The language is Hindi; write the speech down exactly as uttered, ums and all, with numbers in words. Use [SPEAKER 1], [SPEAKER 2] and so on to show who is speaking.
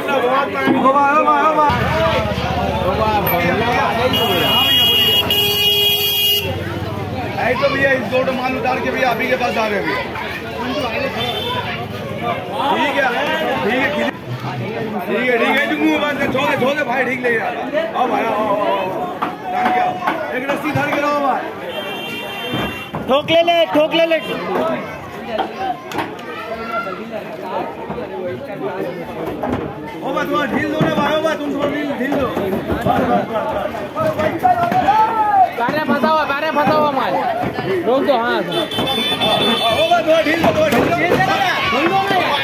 [SPEAKER 1] तो भैया इस दो माल उतार के भैया अभी के पास आ रहे भैया। ठीक है ठीक है ठीक है ठीक है छोड़े छोड़े भाई ठीक ले आओ भाई आओ एक रस्सी धर के रहो भाई।
[SPEAKER 2] ठोक ले ले ठोक ले ले
[SPEAKER 1] ओ भाई तुम ढील दो ना भाई। ओ भाई तुम थोड़ा ढील ढील दो।
[SPEAKER 2] पैरे फंसा हुआ पैरे फंसा हुआ माल रोक दो। हाँ
[SPEAKER 1] ओ भाई थोड़ा ढील दो थोड़ा ढील दो।